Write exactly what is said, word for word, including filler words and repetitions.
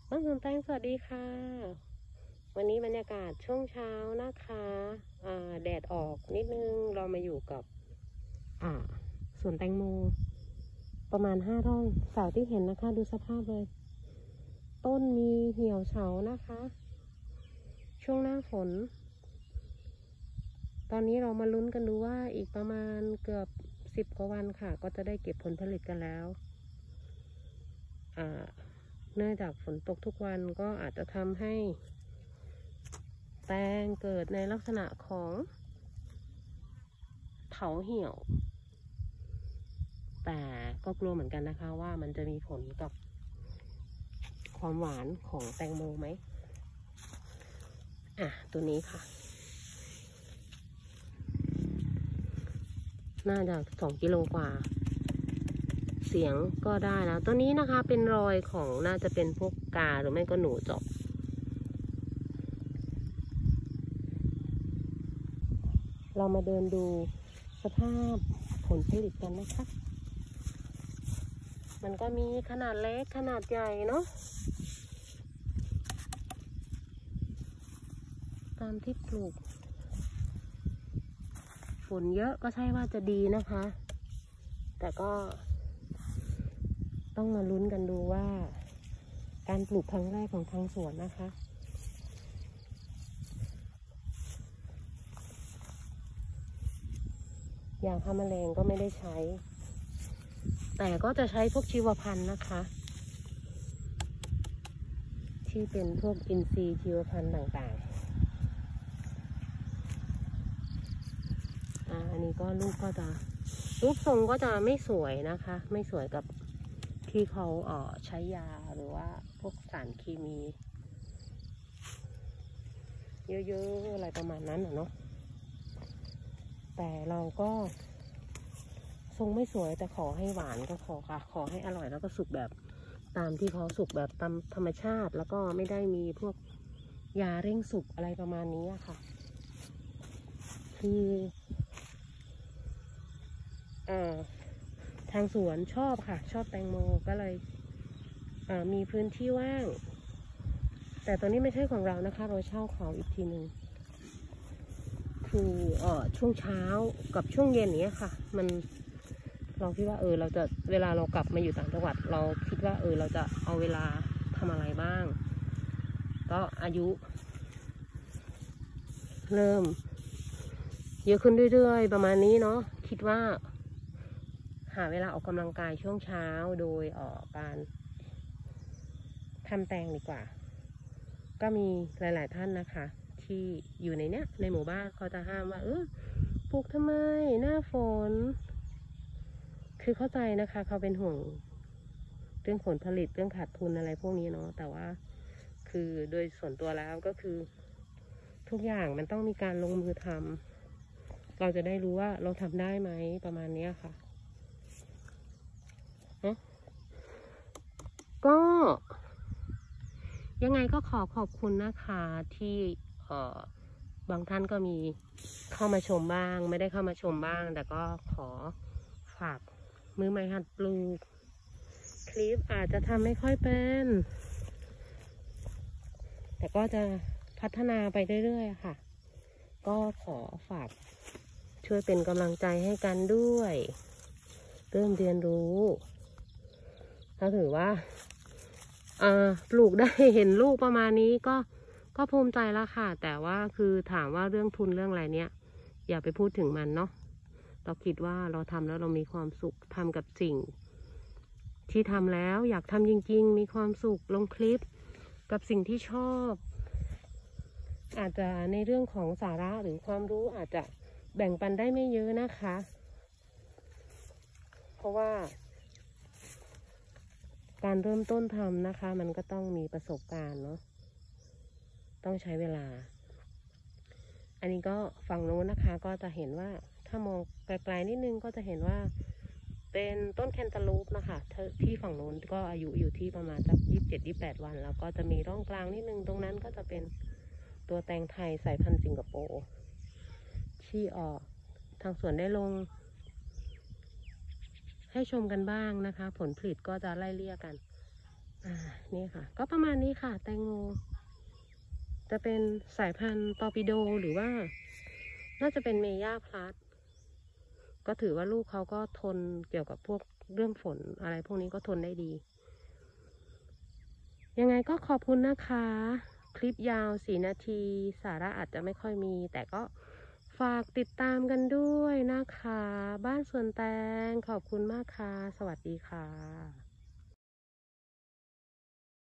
บ้านสวนแตงสวัสดีค่ะวันนี้บรรยากาศช่วงเช้านะคะแดดออกนิดนึงเรามาอยู่กับสวนแตงโมประมาณห้าร่องเสาที่เห็นนะคะดูสภาพเลยต้นมีเหี่ยวเฉานะคะช่วงหน้าฝนตอนนี้เรามาลุ้นกันดูว่าอีกประมาณเกือบสิบกว่าวันค่ะก็จะได้เก็บผลผลิตกันแล้วเนื่องจากฝนตกทุกวันก็อาจจะทำให้แตงเกิดในลักษณะของเถาเหี่ยวแต่ก็กลัวเหมือนกันนะคะว่ามันจะมีผลกับความหวานของแตงโมไหมอ่ะตัวนี้ค่ะน่าจะสองกิโลกว่าเสียงก็ได้แล้วตัวนี้นะคะเป็นรอยของน่าจะเป็นพวกกาหรือไม่ก็หนูเจาะเรามาเดินดูสภาพผลผลิตกันนะคะมันก็มีขนาดเล็กขนาดใหญ่เนาะตามที่ปลูกฝนเยอะก็ใช่ว่าจะดีนะคะแต่ก็ต้องมาลุ้นกันดูว่าการปลูกครั้งแรกของทางสวนนะคะยาฆ่าแมลงก็ไม่ได้ใช้แต่ก็จะใช้พวกชีวพันธุ์นะคะที่เป็นพวกอินทรีย์ชีวพันธุ์ต่างๆอ่าอันนี้ก็ลูกก็จะรูปทรงก็จะไม่สวยนะคะไม่สวยกับที่เขาเอ่อใช้ยาหรือว่าพวกสารเคมีเยอะๆอะไรประมาณนั้นเนาะแต่เราก็ทรงไม่สวยแต่ขอให้หวานก็ขอค่ะขอให้อร่อยแล้วก็สุกแบบตามที่เขาสุกแบบตามธรรมชาติแล้วก็ไม่ได้มีพวกยาเร่งสุกอะไรประมาณนี้ค่ะคืออ่าทางสวนชอบค่ะชอบแตงโมก็เลยมีพื้นที่ว่างแต่ตอนนี้ไม่ใช่ของเรานะคะเราเช่าเขาอีกทีหนึ่งคือเอ่อช่วงเช้ากับช่วงเย็นนี้ค่ะมันเราคิดว่าเออเราจะเวลาเรากลับมาอยู่ต่างจังหวัดเราคิดว่าเออเราจะเอาเวลาทำอะไรบ้างก็อายุเริ่มเยอะขึ้นเรื่อยๆประมาณนี้เนาะคิดว่าหาเวลาออกกำลังกายช่วงเช้าโดยเอ่อการทำแตงดีกว่าก็มีหลายๆท่านนะคะที่อยู่ในเนี้ยในหมู่บ้านเขาจะห้ามว่าเออปลูกทำไมหน้าฝนคือเข้าใจนะคะเขาเป็นห่วงเรื่องผลผลิตเรื่องขาดทุนอะไรพวกนี้เนาะแต่ว่าคือโดยส่วนตัวแล้วก็คือทุกอย่างมันต้องมีการลงมือทำเราจะได้รู้ว่าเราทำได้ไหมประมาณนี้ค่ะก็ยังไงก็ขอขอบคุณนะคะที่เอ่อบางท่านก็มีเข้ามาชมบ้างไม่ได้เข้ามาชมบ้างแต่ก็ขอฝากมือใหม่หัดปลูกคลิปอาจจะทำไม่ค่อยเป็นแต่ก็จะพัฒนาไปเรื่อยๆค่ะก็ขอฝากช่วยเป็นกำลังใจให้กันด้วยเริ่มเรียนรู้ถ้าถือว่าปลูกได้เห็นลูกประมาณนี้ก็ก็ภูมิใจแล้วค่ะแต่ว่าคือถามว่าเรื่องทุนเรื่องอะไรเนี้ยอย่าไปพูดถึงมันเนาะเราคิดว่าเราทำแล้วเรามีความสุขทำกับสิ่งที่ทำแล้วอยากทำจริงๆมีความสุขลงคลิปกับสิ่งที่ชอบอาจจะในเรื่องของสาระหรือความรู้อาจจะแบ่งปันได้ไม่เยอะนะคะเพราะว่าการเริ่มต้นทำนะคะมันก็ต้องมีประสบการณ์เนาะต้องใช้เวลาอันนี้ก็ฝั่งโน้นนะคะก็จะเห็นว่าถ้ามองไกลๆนิดนึงก็จะเห็นว่าเป็นต้นแคนตาลูปนะคะที่ฝั่งโน้นก็อายุอยู่ที่ประมาณสักยี่สิบเจ็ดยี่สิบแปดวันแล้วก็จะมีร่องกลางนิดนึงตรงนั้นก็จะเป็นตัวแตงไทยสายพันธุ์สิงคโปร์ที่ออกทางสวนได้ลงให้ชมกันบ้างนะคะผลผลิตก็จะไล่เลี่ยกันอ่านี่ค่ะก็ประมาณนี้ค่ะแตงโมจะเป็นสายพันธุ์ตอร์ปิโดหรือว่าน่าจะเป็นเมย่าพลัสก็ถือว่าลูกเขาก็ทนเกี่ยวกับพวกเรื่องฝนอะไรพวกนี้ก็ทนได้ดียังไงก็ขอบคุณนะคะคลิปยาวสี่นาทีสาระอาจจะไม่ค่อยมีแต่ก็ฝากติดตามกันด้วยนะคะบ้านสวนแตงขอบคุณมากค่ะสวัสดีค่ะ